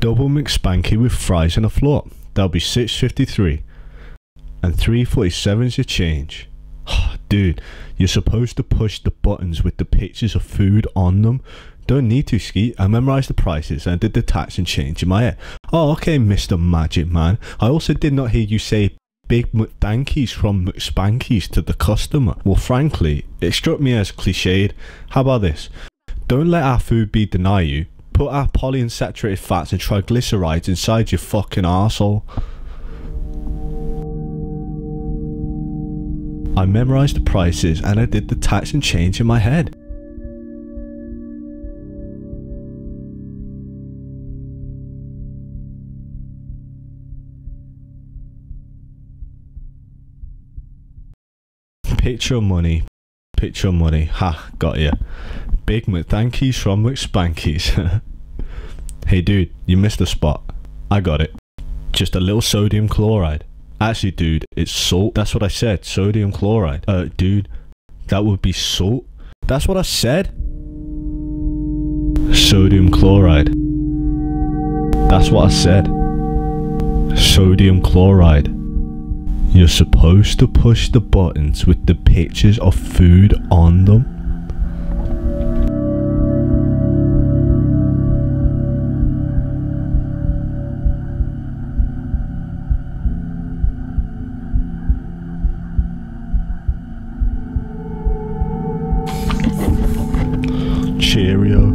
double McSpanky with fries and a float. That'll be $6.53. And $3.47's your change. Dude, you're supposed to push the buttons with the pictures of food on them. Don't need to, Skeet. I memorized the prices and did the tax and change in my head. Oh, okay, Mr. Magic Man. I also did not hear you say Big McDankies from McSpankies to the customer. Well, frankly, it struck me as cliched. How about this? Don't let our food be denied you. Put our polyunsaturated fats and triglycerides inside your fucking arsehole. I memorized the prices and I did the tax and change in my head. Picture money, ha, got ya. Big McDankies from McSpankies. Hey dude, you missed a spot. I got it. Just a little sodium chloride. Actually dude, it's salt. That's what I said, sodium chloride. Dude, that would be salt. That's what I said. Sodium chloride. That's what I said. Sodium chloride. You're supposed to push the buttons with the pictures of food on them. Cheerio.